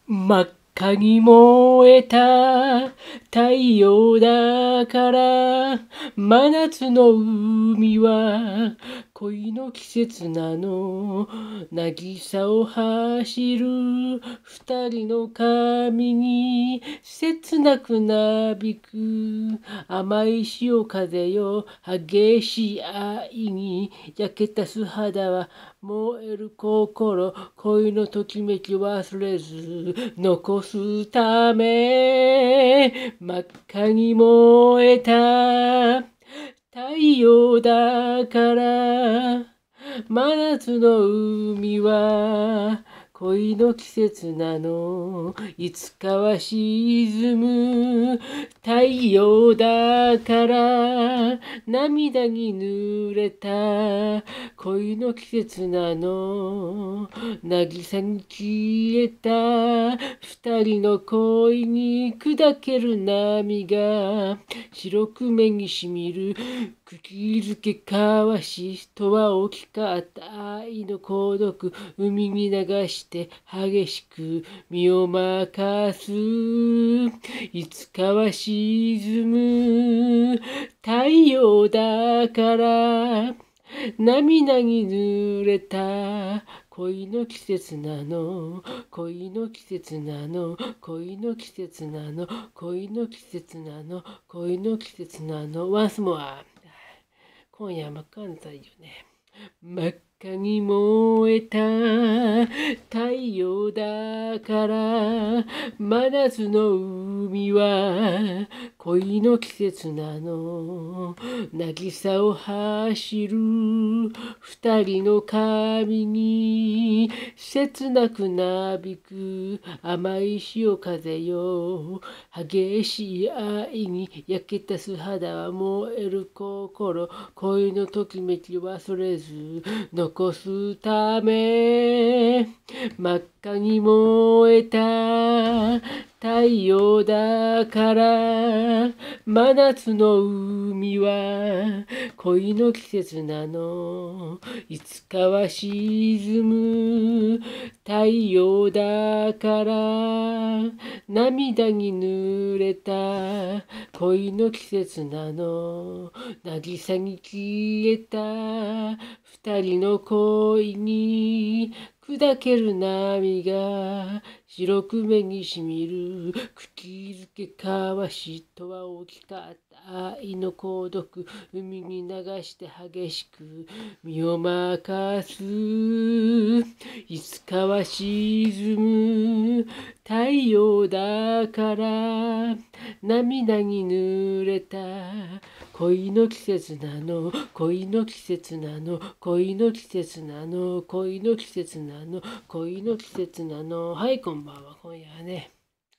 真っ赤に燃えた太陽だから真夏の海は恋の季節なの。渚を走る二人の髪に切なくなびく甘い潮風よ。激しい愛に焼けた素肌は燃える心。恋のときめき忘れず残すため真っ赤に燃えた太陽だから真夏の海は恋の季節なの。いつかは沈む太陽だから涙に濡れた恋の季節なの。渚に消えた二人の恋に砕ける波が白く目にしみる。釘付け交わしとは大きかった愛の孤独。海に流して激しく身を任す。いつかは沈む太陽だから涙に濡れた恋の季節なの。恋の季節なの。恋の季節なの。恋の季節なの。恋の季節なの。Once more。今夜真っ赤な太陽ね。真っ赤に燃えた太陽だから真夏の海は恋の季節なの。渚を走る二人の髪に切なくなびく甘い潮風よ。激しい愛に焼けた素肌は燃える心。恋のときめき忘れず残すため真っ赤に燃えた太陽だから真夏の海は恋の季節なの。いつかは沈む太陽だから涙に濡れた恋の季節なの。渚に消えた二人の恋に砕ける波が白く目にしみる。釘付け交わしとは大きかった愛の孤独。海に流して激しく身を任す。いつかは沈む太陽だから涙に濡れた恋の季節なの。恋の季節なの。恋の季節なの。恋の季節なの。恋の季節なの。はい、こんばんは。今夜はね、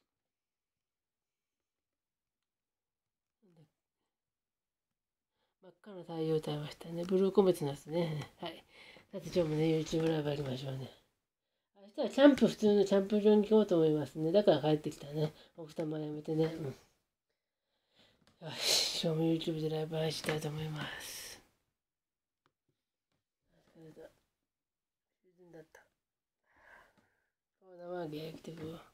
真っ赤な太陽を歌いましたね。ブルーコメッツのやつね。はい。さて今日もね、YouTube ライブやりましょうね。明日はキャンプ、普通のキャンプ場に行こうと思いますね。だから帰ってきたね。奥様やめてね。よし、今日も YouTube でライブ配信したいと思います。疲れた。シーズンだった。こう生ゲー来てくわ。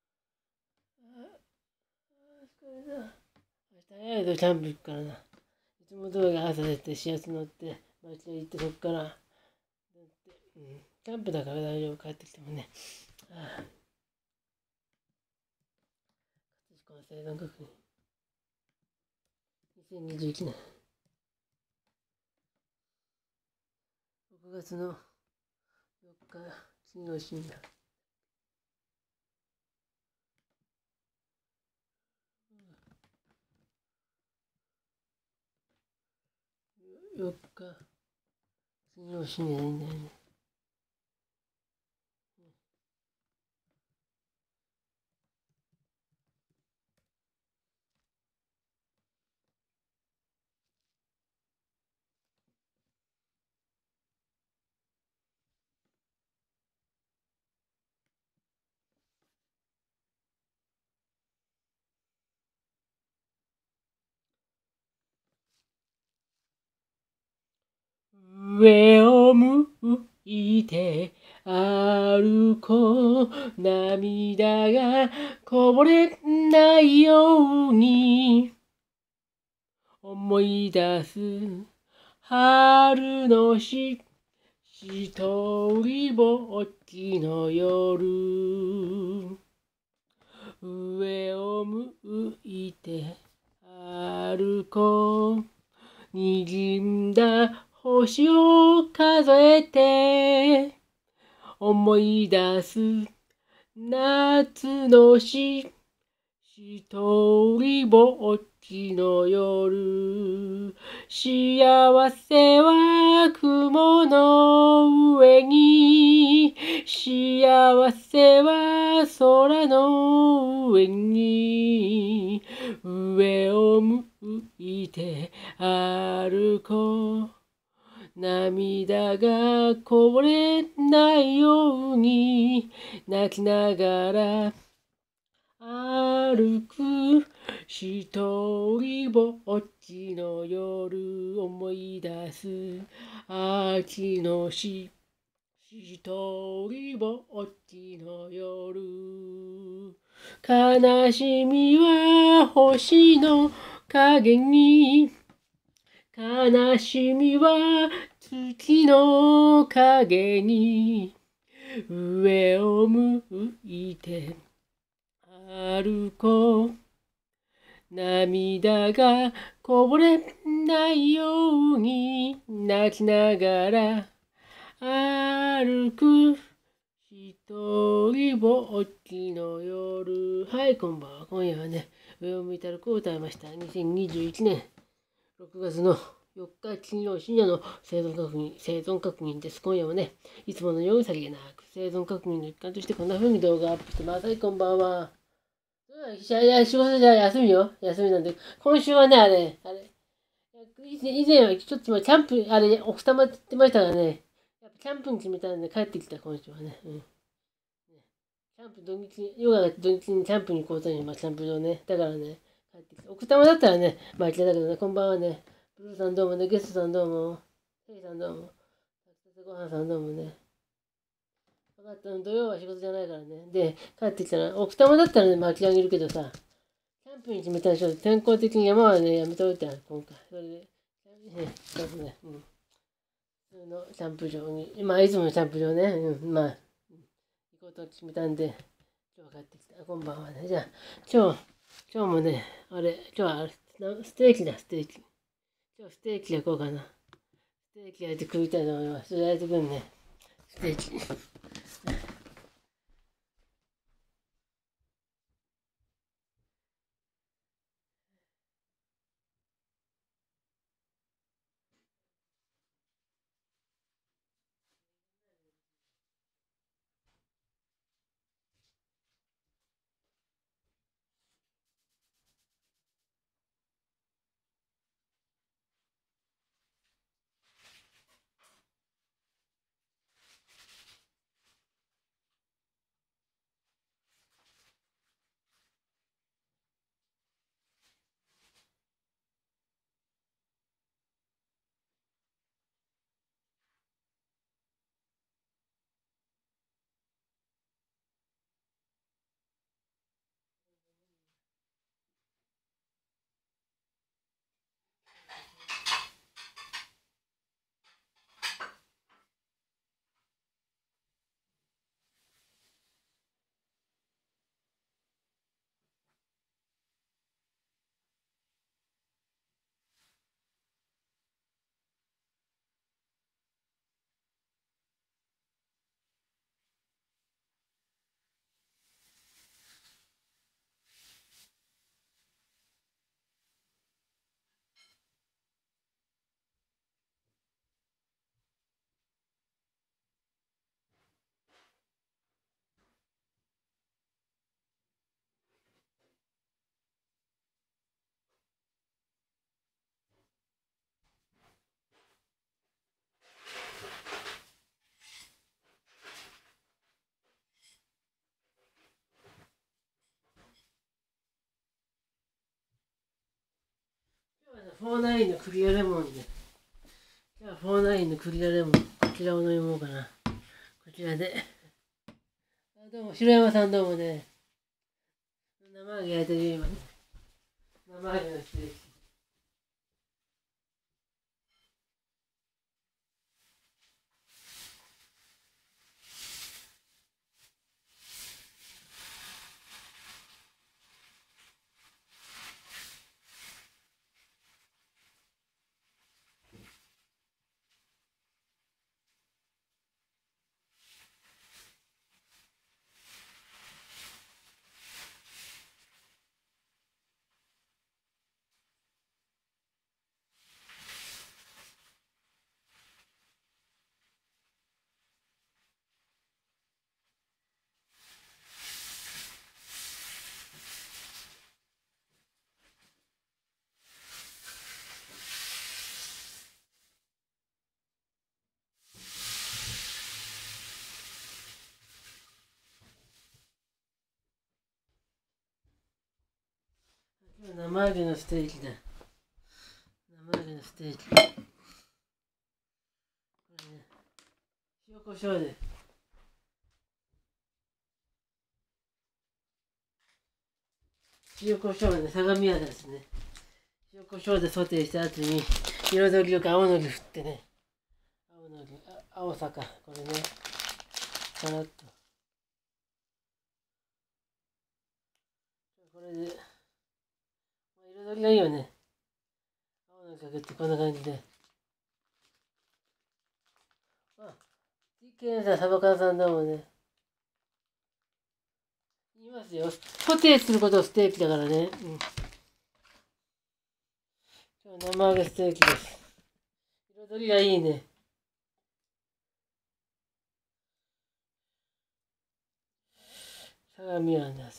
疲れた。明日早いとキャンプ行くからな。いつも通り朝出て、始発乗って、街に行って、そっから、キャンプだから大丈夫、帰ってきてもね。葛飾の生存確認。2021年6月の4日、金曜深夜。4日、金曜深夜でいいんだよね。上を向いて歩こう。涙がこぼれないように。思い出す春の一人ぼっちの夜。上を向いて歩こう。滲んだ星を数えて思い出す夏の一人ぼっちの夜。幸せは雲の上に、幸せは空の上に。上を向いて歩こう。涙がこぼれないように。泣きながら歩く。一人ぼっちの夜。思い出す秋の一人ぼっちの夜。悲しみは星の影に。悲しみは月の影に。上を向いて歩こう。涙がこぼれないように。泣きながら歩く。一人ぼっちの夜。はい、こんばんは。今夜はね、上を向いて歩こうを歌いました。2021年6月の4日金曜深夜の生存確認です。今夜はね、いつものようにさりげなく生存確認の一環としてこんな風に動画アップしてます。はい、こんばんは。仕事じゃ休みよ。休みなんで。今週はね、以前はちょっとキャンプ、奥多摩って言ってましたがね、やっぱキャンプに決めたんで帰ってきた、今週はね。キャンプヨガが土日にキャンプに行こうという、キャンプ場ね。だからね、帰ってきた。奥多摩だったらね、行けたけどね、こんばんはね。ブルーさんどうもね、ゲストさんどうも、ヘイさんどうも、ごはんさんどうもね。分かった、土曜は仕事じゃないからね。で、帰ってきたら、奥多摩だったらね、巻き上げるけどさ、キャンプに決めたでしょ。天候的に山はね、やめておいた今回。それで、ね、ちょっとね、普通のキャンプ場に、いつものキャンプ場ね、行こうと決めたんで、今日は帰ってきた。こんばんはね。じゃあ、今日もね、今日はステーキだ、ステーキ。今日ステーキ焼こうかな。ステーキ焼いて食いたいと思います。それ焼いてくるね。ステーキ。49のクリアレモンで。じゃあ49のクリアレモン。こちらを飲もうかな。 こちらで。どうも、白山さんどうもね。生揚げ焼いてるよ、今ね。生揚げのステーキ。生揚げのステーキだ。生揚げのステーキ。これね、塩コショウで。塩コショウね、相模屋ですね。塩コショウでソテーした後に、彩りよく青のり振ってね。青のり、青さか、これね。さらっと。これで、彩りがいいよね。青のりかけてこんな感じで。TK さん、サバ缶さんどうもね。言いますよ。ソテーすることステーキだからね。今日生揚げステーキです。彩りがいいね。相模湾です。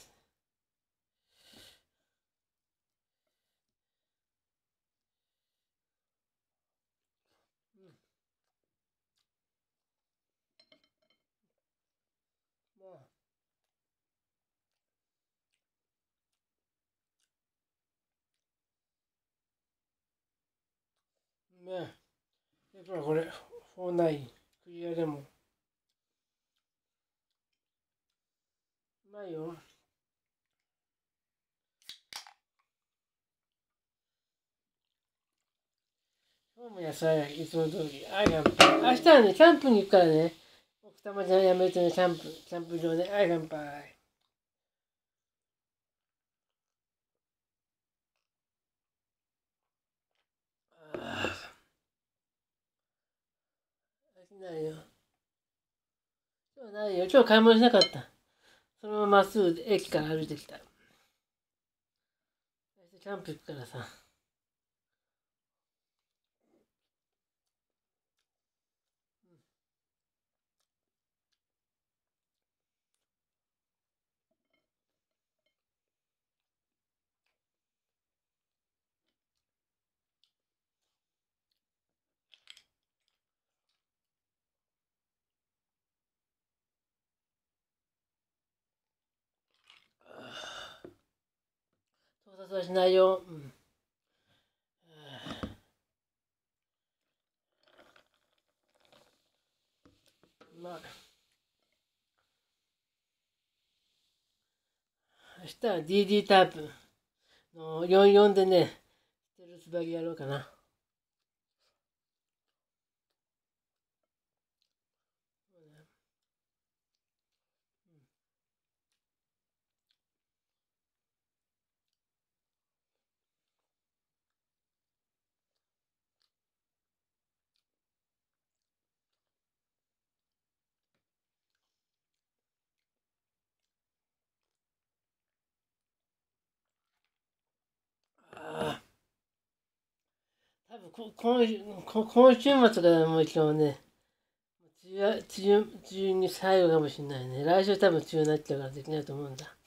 ねえ。やっぱこれ、フォーナイン、クリアレモン。うまいよ。今日も野菜、いつも通り。明日はね、キャンプに行くからね。奥多摩じゃやめてね、キャンプ場で、乾杯。飽きないよ。今日ないよ。今日買い物しなかった。そのまままっすぐ駅から歩いてきた。キャンプ行くからさ。盗撮はしないよ。まあ、明日は DD タープの44でね、ステルスバギやろうかな。多分今週末からもう今日ね、梅雨に最後かもしれないね。来週多分梅雨になっちゃうからできないと思うんだ。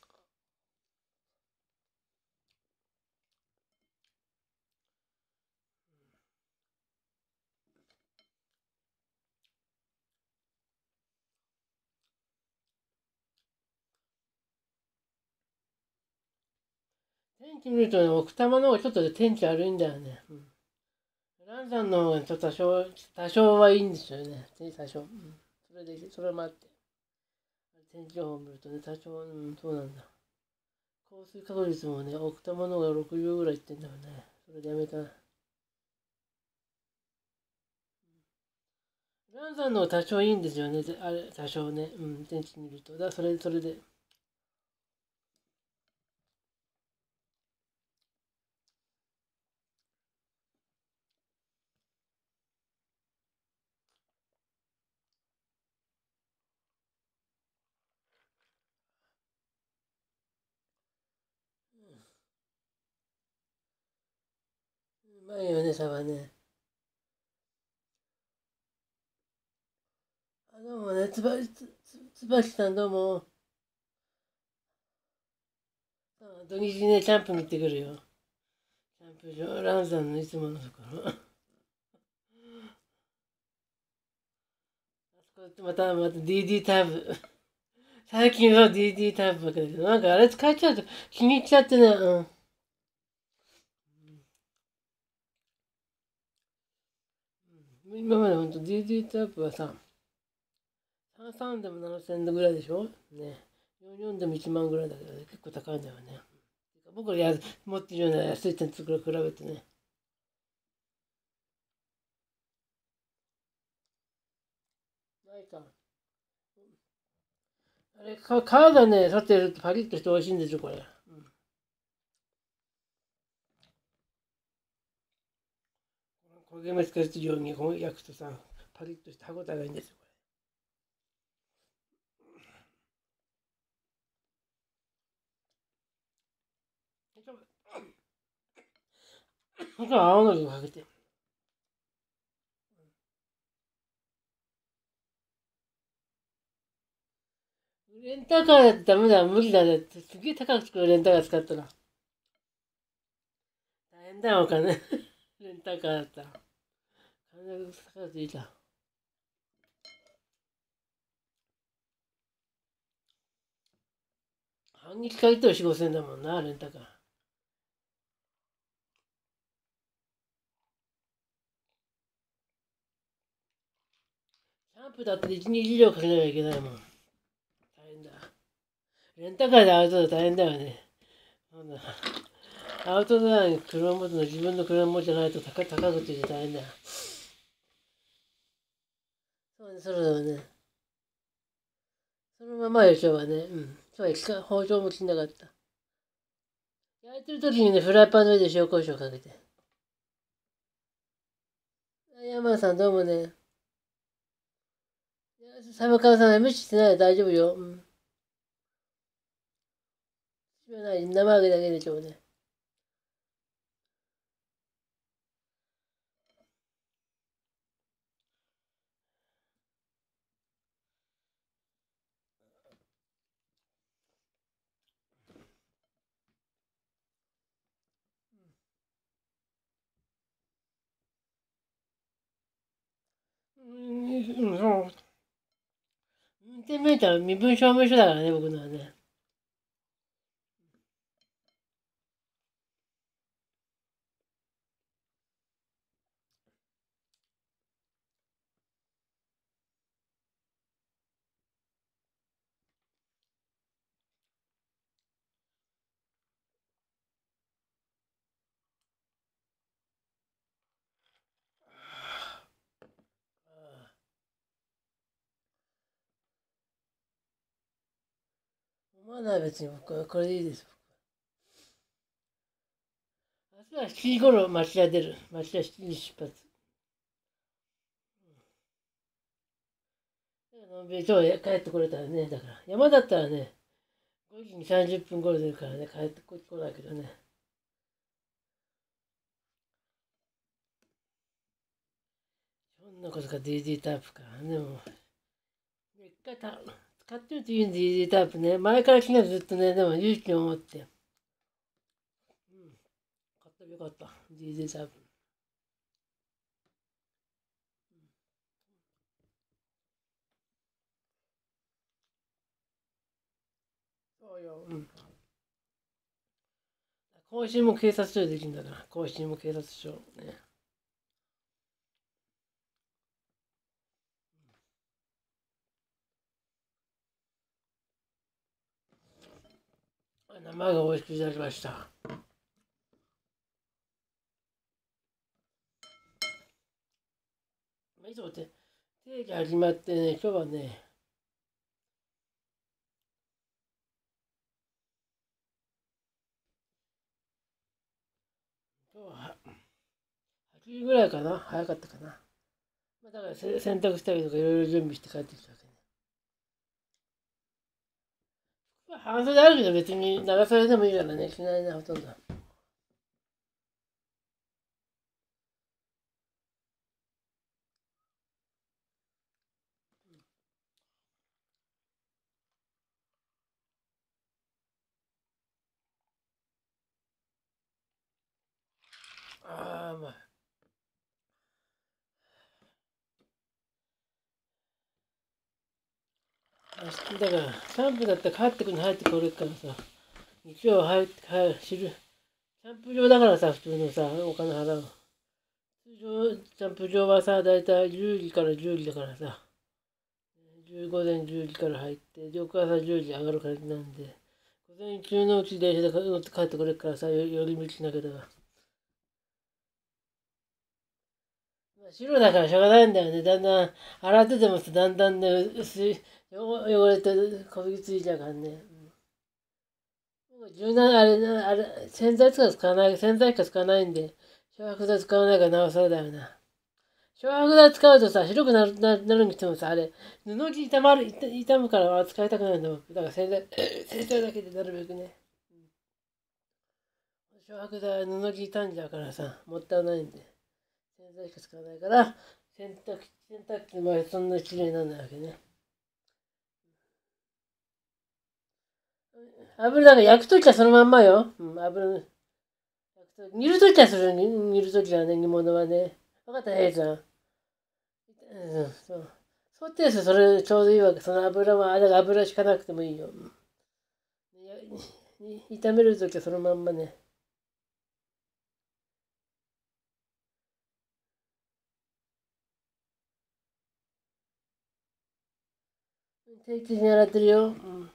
天気見るとね、奥多摩の方がちょっと天気悪いんだよね。ランさんの方がちょっと多少はいいんですよね。多少。それで、それもあって。天気予報を見るとね、多少、そうなんだ。降水確率もね、送ったものが60ぐらいいってんだよね。それでやめた。ランさんの多少いいんですよね。あれ、多少ね。天気見ると。それで。うまいよね、サバね。どうもね、つばきさんどうも。土日ね、キャンプに行ってくるよ。キャンプ場、ランさんのいつものところ。あそこってまた DD タブ。最近は DD タブばっかだけど、なんかあれ使っちゃうと気に入っちゃってね、今までほんと DD タブはさ、33でも7000円ぐらいでしょね。44でも1万ぐらいだけどね、結構高いんだよね。僕ら持ってるような安いテントと比べてね。ないか。あれ、皮がね、取ってるとパリッとして美味しいんですよ、これ。焦げ目つけるように焼くとさ、パリッとして歯ごたえがいいんですよ、これ。あとは青のりをかけて。レンタカーだってダメだ、無理だねって。すげえ高くつくレンタカー使ったら。大変だよ、お金。レンタカーだったら。金が高くついた。半日借りても4、5千だもんな、レンタカー。キャンプだって1日以上かけなきゃいけないもん。大変だ。レンタカーでアウトドア大変だよね。なんだ。アウトドアに車持つの自分の車持ちじゃないと高くついて大変だよ。そうね、そろそろね。そのままよ、今日はね。今日は包丁も切んなかった。焼いてる時にね、フライパンの上で塩コショウかけて。山田さんどうもね。サバカワさん無視してないで大丈夫よ。必要ない。生揚げだけでしょうね。そう。運転免許は身分証明書だからね、僕のはね。思わない別に僕はこれでいいです。明日は7時頃町田出る。町田7時出発。今日帰ってこれたらね、だから山だったらね、5時に30分頃出るからね、帰ってこないけどね。そんなことか DD タイプか。でも、一回使ってるといいんで DD タイプね。前から気がずっとね、でも勇気を持って。買ったらよかった。DD タイプ。そうよ。更新も警察署でできるんだから。更新も警察署。ね。 生が美味しくいただきました。いつも定期始まってね、今日はね、今日は8時ぐらいかな、早かったかな。だから洗濯したりとかいろいろ準備して帰ってきたわけね。半袖あるけど別に長袖でもいいからね、着ないな、ほとんど。ああ、まあ。だから、キャンプだったら帰ってくるの入ってこれるからさ、日曜入って、知る。キャンプ場だからさ、普通のさ、お金払う。通常、キャンプ場はさ、だいたい10時から10時だからさ、午前10時から入って、翌朝10時上がる感じなんで、午前中のうち電車で乗って帰ってくれるからさ、寄り道しなければ。白だからしょうがないんだよね。だんだん、洗っててもさ、だんだんね、汚れてこびりついちゃうからね。柔軟、洗剤しか使わない、洗剤しか使わないんで、漂白剤使わないからなおさらだよな。漂白剤使うとさ、白くなるにしてもさ、あれ、布地傷むから使いたくないんだもん。だから洗剤だけでなるべくね。漂白剤は布地傷んじゃうからさ、もったいないんで。洗剤しか使わないから、洗濯機の場合そんな綺麗にならないわけね。油だから焼くときはそのまんまよ。油、煮るときはする、煮るときはね、煮物はね。分かった、ヘイさん。そう。そうってそれちょうどいいわけ。その油は、だから油しかなくてもいいよ。炒めるときはそのまんまね。定期的に洗ってるよ。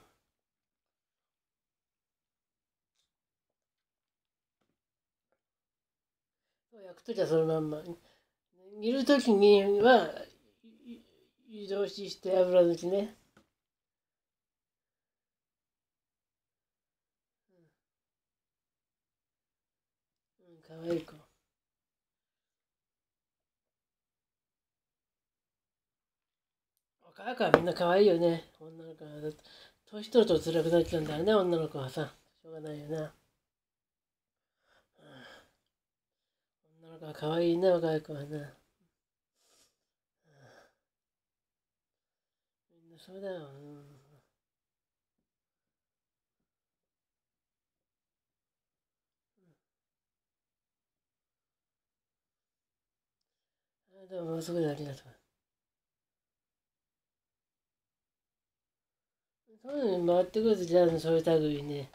焼くときはそのまんま。煮るときには、湯通しして油抜きね。かわいい子。若い子はみんな可愛いよね。女の子は。年取ると辛くなっちゃうんだよね、女の子はさ。しょうがないよな。女の子は可愛いね、若い子はな。みんなそうだよ。でももうすぐでありがとう。そういうのに回ってくると、じゃあそういう類ね。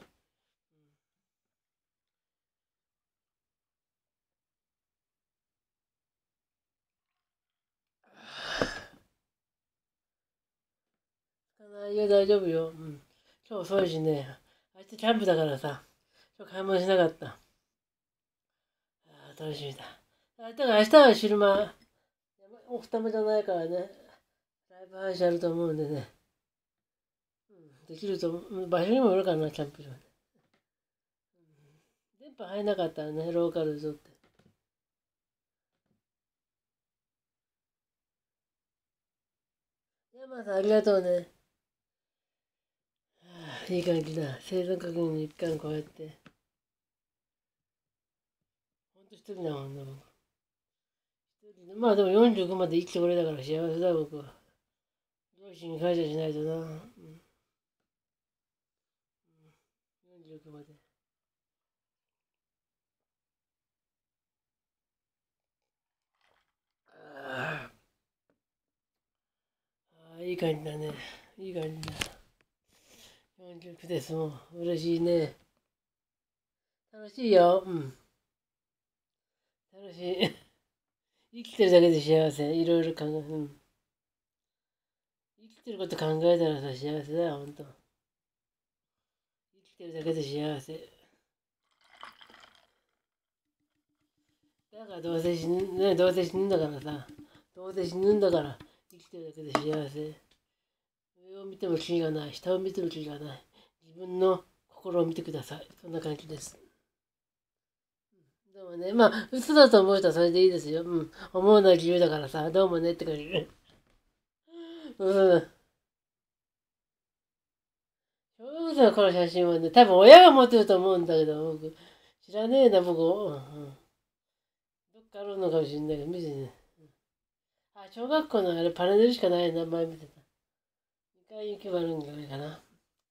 いや、大丈夫よ。今日遅いしね。あいつキャンプだからさ。今日買い物しなかった。楽しみだ。だから明日は昼間、オフタマじゃないからね。ライブ配信あると思うんでね。できると思う。場所にもよるかな、キャンプ場ね。電波入んなかったらね、ローカルで撮って。山さん、ありがとうね。いい感じだ。生存確認の一環こうやって。ほんと一人だもんな、僕。一人でまあでも45まで生きてこれだから幸せだ、僕は。両親に感謝しないとな。46まで。あいい感じだね。いい感じだ。49ですもん。嬉しいね。楽しいよ。楽しい。生きてるだけで幸せ。いろいろ考え、生きてること考えたらさ、幸せだよ、ほんと。生きてるだけで幸せ。だからどうせ死ぬんだからさ。どうせ死ぬんだから、生きてるだけで幸せ。上を見てもキリがない。下を見てもキリがない。自分の心を見てください。そんな感じです。でもね、まあ、嘘だと思う人はそれでいいですよ。うん。思うのは自由だからさ、どうもねって感じ。うん。小学生の頃の写真はね、多分親が持ってると思うんだけど、僕、知らねえな、僕。うん。どっかあるのかもしれないけど、見てね。あ、小学校のあれ、パネルしかない名前見てた。2回行けばあるんじゃないかな。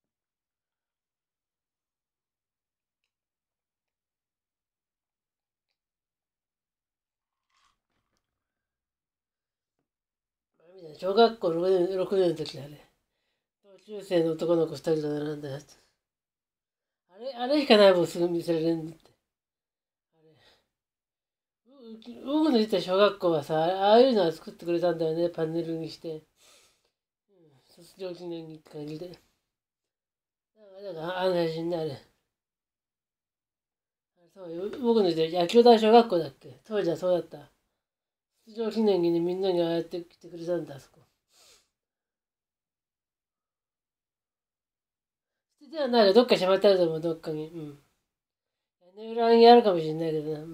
小学校6年の時あれ。同級生の男の子2人と並んだやつ。あれしかないもんすぐ見せられるんだって。あれ。僕の行った小学校はさ、ああいうのは作ってくれたんだよね、パネルにして。うん、卒業記念にって感じで。だから、あの写真ね、あれ。そうよ、僕の時代、野球大小学校だっけ当時はそうだった。卒業記念にね、みんなにああやって来てくれたんだ、あそこ。捨ててはないけど、どっかしまってあると思う、どっかに。うん。屋根裏にあるかもしれないけどな。うん。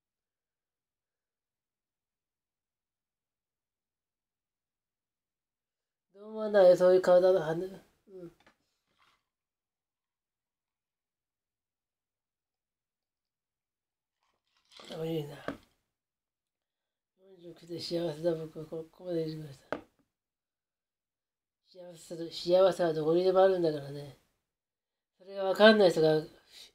どうもない、そういう体の羽。うん。あ、いいな。49で幸せだ、僕はこまで言ってきました。幸せはどこにでもあるんだからね。それがわかんない人が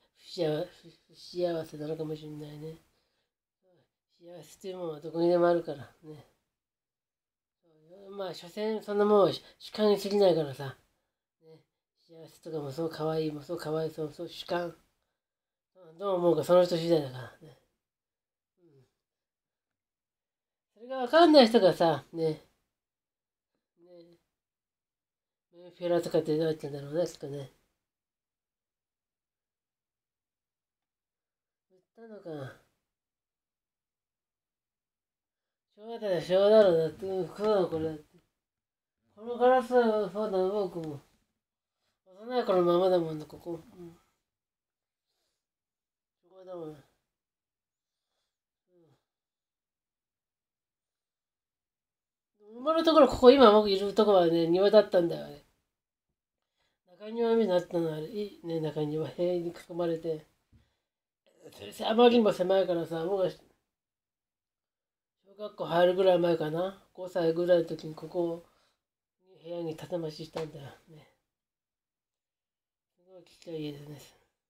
不幸せなのかもしれないね。幸せっていうものはどこにでもあるからね。まあ、所詮そんなもんは主観に過ぎないからさ。ね、幸せとかもそう可愛いもそう可愛いそう主観。どう思うかその人次第だからね。うん、それがわかんない人がさ、ね、メンフェラとかってどうやってんだろうね、きっとね。売ったのか。しょうだろうなって、うん、そうだこれ。このガラスはそうだな、僕も。幼い頃のままだもんね、ここ。うん。そこだもん。うん。生まれた頃、ここ今僕いるとこはね、庭だったんだよね。中庭になったのあれ、いいね、中庭。塀に囲まれて。あまりにも狭いからさ、僕が小学校入るぐらい前かな。5歳ぐらいの時にここに部屋に建て増ししたんだよね。すごいちっちゃい家でね。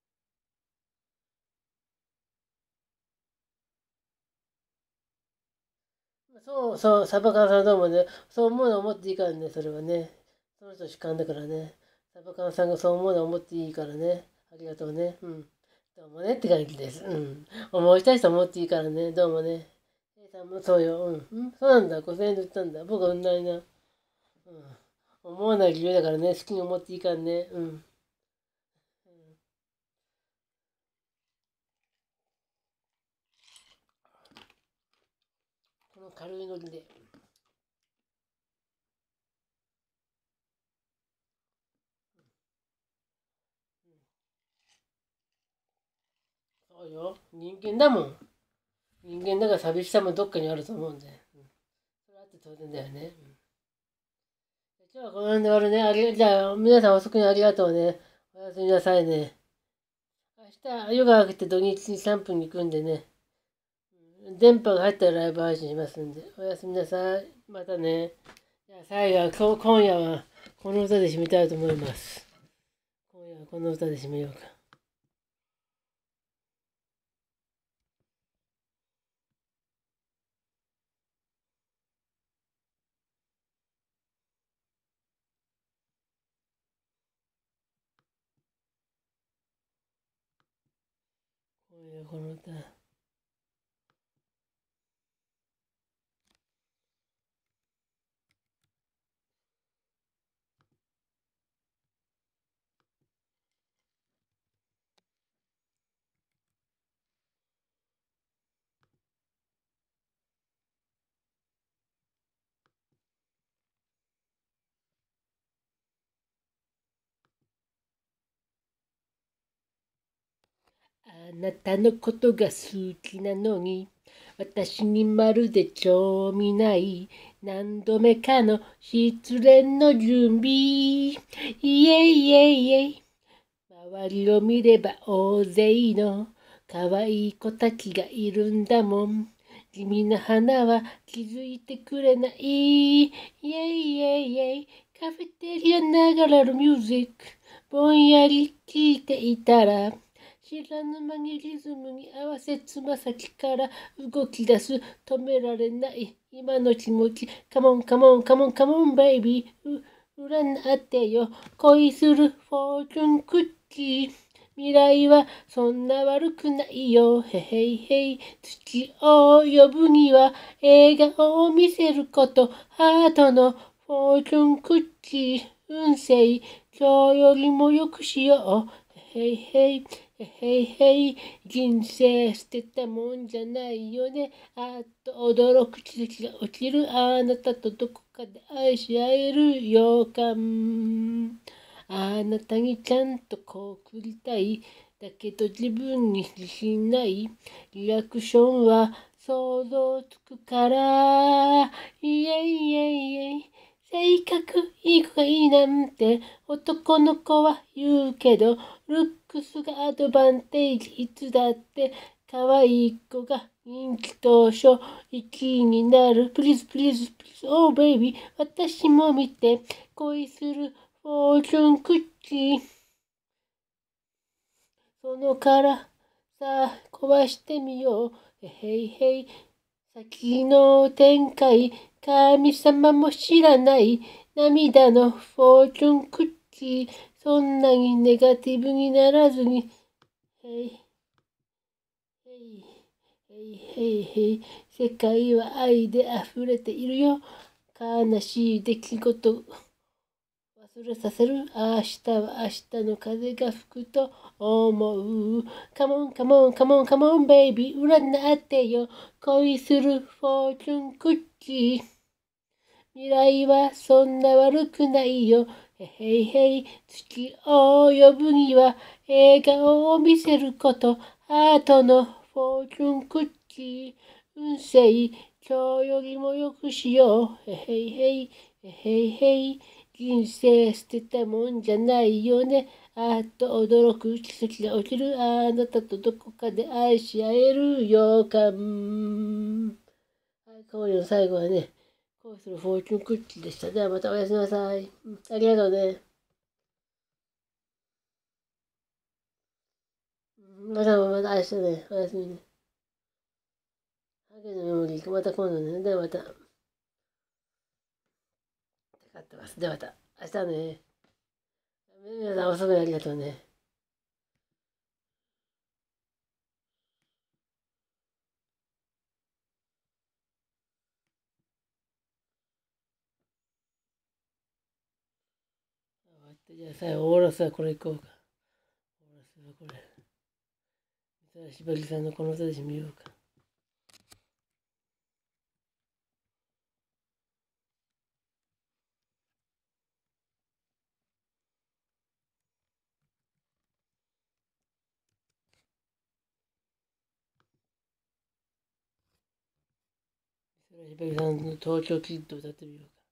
そうそう、サバ缶さんどうもね、そう思うの思っていいからね、それはね。その人主観だからね。サバ缶さんがそう思うの思っていいからね。ありがとうね。うん。どうもねって感じです。うん。思いたい人は思っていいからね。どうもね。A さんもそうよ。うん。うん。そうなんだ。5000円で売ったんだ。僕はうんないな。うん。思わない理由だからね。好きに思っていいからね。うん。うん、この軽いノリで。そうよ。人間だもん。人間だから寂しさもどっかにあると思うんで。うん。それあって当然だよね。うん。今日はこの辺で終わるね。じゃあ、皆さん遅くにありがとうね。おやすみなさいね。明日、夜が明けて土日に3分に行くんでね。電波が入ったらライブ配信しますんで。おやすみなさい。またね。じゃあ、最後は、今夜はこの歌で締めたいと思います。今夜はこの歌で締めようか。今夜はこの歌。 あなたのことが好きなのに、私にまるで興味ない。何度目かの失恋の準備。イエイイエイイエイ。周りを見れば大勢の可愛い子たちがいるんだもん。君の花は気づいてくれない。イエイイエイイエイ。カフェテリアながらのミュージック。ぼんやり聴いていたら、知らぬ間にリズムに合わせつま先から動き出す。止められない今の気持ち。カモンカモンカモンカモンベイビー。占ってよ恋するフォーチュンクッキー。未来はそんな悪くないよ。へへいへい。月を呼ぶには笑顔を見せること。ハートのフォーチュンクッキー。運勢今日よりも良くしよう。へいへい。へいへい。人生捨てたもんじゃないよね。あっと驚く奇跡が起きる。あなたとどこかで愛し合える予感。あなたにちゃんとこう送りたい。だけど自分に自信ない。リアクションは想像つくから。イエイイエイイエイ。性格いい子がいいなんて男の子は言うけど、ルックスがアドバンテージ。いつだって可愛い子が人気当初1位になる。プリーズプリーズプリーズ。オーベイビー。私も見て恋するフォーチュンクッキー。その殻さあ壊してみよう。へいへい。先の展開神様も知らない涙のフォーチュンクッキー。そんなにネガティブにならずに。へいへいへいへいへい。世界は愛で溢れているよ。悲しい出来事忘れさせる。明日は明日の風が吹くと思う。カモンカモンカモンカモンベイビー。占ってよ恋するフォーチュンクッキー。未来はそんな悪くないよ。へいへい。月を呼ぶには笑顔を見せること。ハートのフォーチュンクッキー。運勢今日よりも良くしよう。へいへい。へいへい。人生捨てたもんじゃないよね。あっと驚く奇跡が起きる。あなたとどこかで愛し合える予感。はい、今夜の最後はね、恋するフォーチュンクッキーでした。ではまたおやすみなさい。ありがとうね。また明日ね。おやすみね。ハゲのメモリー、また今度ね。ではまた。かかってます。ではまた。明日ね。皆さん遅くにありがとうね。じゃあ最後、オーラスはこれいこうか。オーラスはこれ。美空ひばりさんのこの歌でし見ようか。美空ひばりさんの東京キッドを歌ってみようか。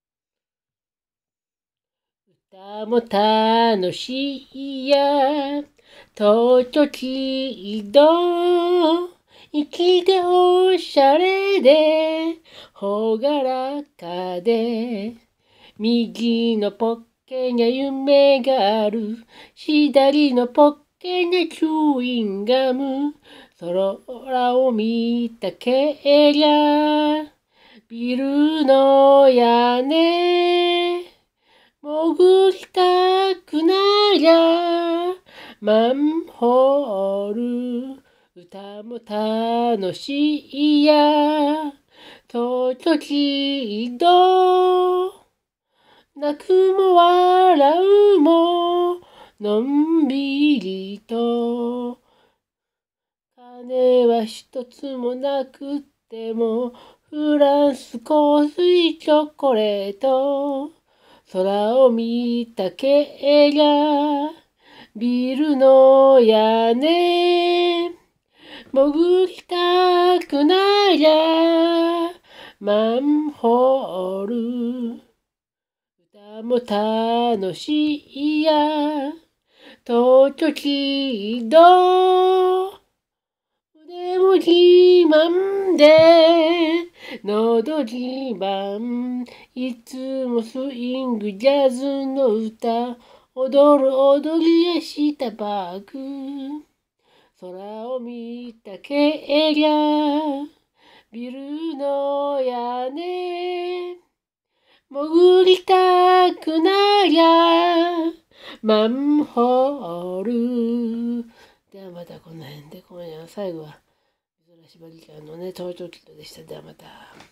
歌も楽しいや、東京キッド。粋でおしゃれで、ほがらかで、右のポッケには夢がある。左のポッケにはチューインガム。空を見たけりゃ、ビルの屋根。潜りたくなりゃ、マンホール。歌も楽しいや、東京キッド。泣くも笑うも、のんびりと。金は一つもなくっても、フランス香水チョコレート。空を見たけりゃ、 ビルの屋根潜りたくなりゃマンホール歌も楽しいや東京キッド腕も自慢でのど自慢いつもスイングジャズの歌踊る踊りやしたバック空を見たけりゃビルの屋根潜りたくなりゃマンホール。ではまたこの辺で今夜は最後は美空ひばりちゃんのね登場キットでした。ではまた。